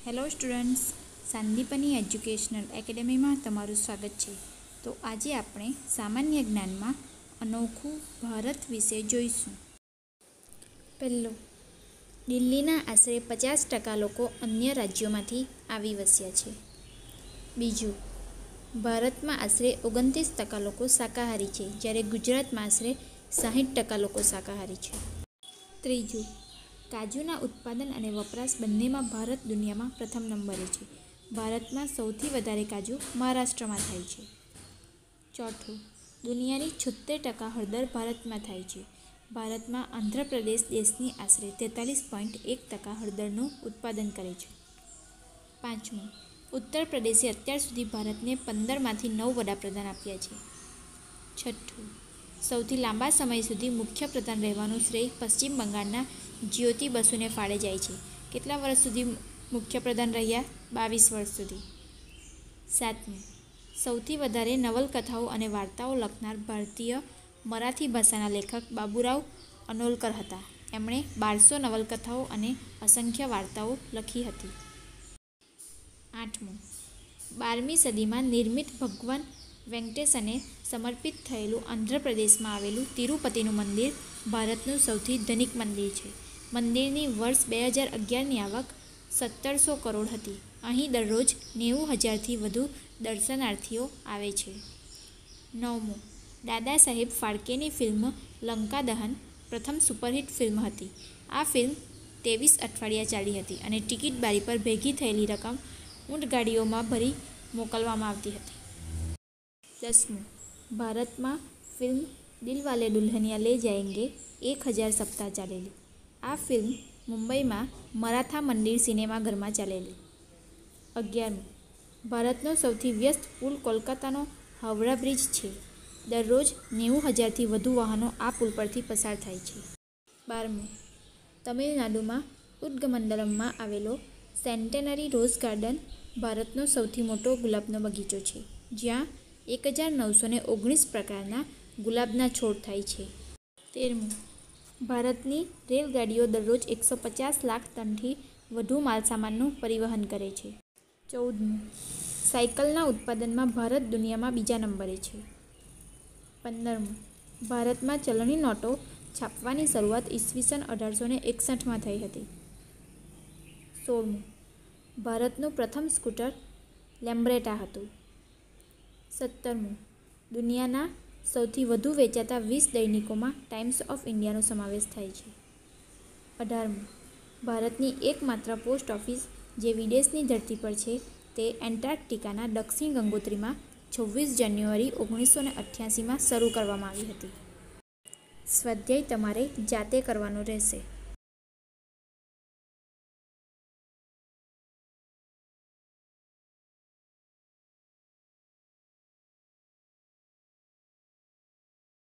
Hello students, Sandipani educational એકેડેમીમાં તમારું સ્વાગત છે। તો આજે આપણે સામાન્ય જ્ઞાનમાં અનોખું ભારત વિશે જોઈશું। પહેલો, દિલ્હીના આશરે 50% લોકો અન્ય રાજ્યોમાંથી આવી વસ્યા છે। બીજું, ભારતમાં આશરે 29% લોકો શાકાહારી છે, જ્યારે ગુજરાતમાં આશરે 60% લોકો શાકાહારી છે। ત્રીજું, કાજુના ઉત્પાદન અને વપરાશ બંનેમાં ભારત દુનિયામાં પ્રથમ નંબરે છે। ભારતમાં સૌથી વધારે કાજુ મહારાષ્ટ્રમાં થાય છે। ચોથું, દુનિયાની 76% હળદર ભારતમાં થાય છે। ભારતમાં આંધ્રપ્રદેશ દેશની આશરે 43.1% હળદરનું ઉત્પાદન કરે છે। પાંચમું, ઉત્તર પ્રદેશે અત્યાર સુધી ભારતને 15માંથી 9 વડાપ્રધાન આપ્યા છે। છઠ્ઠું, સૌથી લાંબા સમય સુધી મુખ્યપ્રધાન રહેવાનું શ્રેય પશ્ચિમ બંગાળના જ્યોતિ બસુને ફાળે જાય છે। કેટલા વર્ષ સુધી મુખ્યપ્રધાન રહ્યા? 22 વર્ષ સુધી। સાતમું, સૌથી વધારે નવલકથાઓ અને વાર્તાઓ લખનાર ભારતીય મરાઠી ભાષાના લેખક બાબુરાવ અનોલકર હતા। એમણે 1200 નવલકથાઓ અને અસંખ્ય વાર્તાઓ લખી હતી। આઠમું, 12મી સદીમાં નિર્મિત ભગવાન વેંકટેશને સમર્પિત થયેલું આંધ્રપ્રદેશમાં આવેલું તિરુપતિનું મંદિર ભારતનું સૌથી ધનિક મંદિર છે। મંદિરની વર્ષ 2011ની આવક 1700 કરોડ હતી। અહીં દરરોજ 90,000થી વધુ દર્શનાર્થીઓ આવે છે। નવમું, દાદા સાહેબ ફાળકેની ફિલ્મ લંકા દહન પ્રથમ સુપરહિટ ફિલ્મ હતી। આ ફિલ્મ 23 અઠવાડિયા ચાલી હતી અને ટિકિટ બારી પર ભેગી થયેલી રકમ ઊંટગાડીઓમાં ભરી મોકલવામાં આવતી હતી। 10મું, ભારતમાં ફિલ્મ દિલવાલે દુલ્હનિયા લે જાયેંગે 1000 સપ્તાહ ચાલેલી। આ ફિલ્મ મુંબઈમાં મરાઠા મંદિર સિનેમાઘરમાં ચાલેલી। 11મું, ભારતનો સૌથી વ્યસ્ત પુલ કોલકાતાનો હાવડા બ્રિજ છે। દરરોજ 90,000થી વધુ વાહનો આ પુલ પરથી પસાર થાય છે। 12મું, તમિલનાડુમાં ઉદગમંડલમમાં આવેલો સેન્ટેનરી રોઝ ગાર્ડન ભારતનો સૌથી મોટો ગુલાબનો બગીચો છે, જ્યાં 1919 પ્રકારના ગુલાબના છોડ થાય છે। 13મું, ભારતની રેલગાડીઓ દરરોજ 150 લાખ ટનથી વધુ માલસામાનનું પરિવહન કરે છે। 14મું, સાયકલના ઉત્પાદનમાં ભારત દુનિયામાં બીજા નંબરે છે। 15મું, ભારતમાં ચલણી નોટો છાપવાની શરૂઆત ઈસવીસન 1861માં થઈ હતી। 16મું, ભારતનું પ્રથમ સ્કૂટર લેમ્બ્રેટા હતું। 17મું, દુનિયાના સૌથી વધુ વેચાતા 20 દૈનિકોમાં ટાઈમ્સ ઓફ ઇન્ડિયાનો સમાવેશ થાય છે। 18મું, ભારતની એકમાત્ર પોસ્ટ ઓફિસ જે વિદેશની ધરતી પર છે તે એન્ટાર્કટિકાના દક્ષિણ ગંગોત્રીમાં 26 જાન્યુઆરી 1988માં શરૂ કરવામાં આવી હતી। સ્વાધ્યાય તમારે જાતે કરવાનો રહેશે।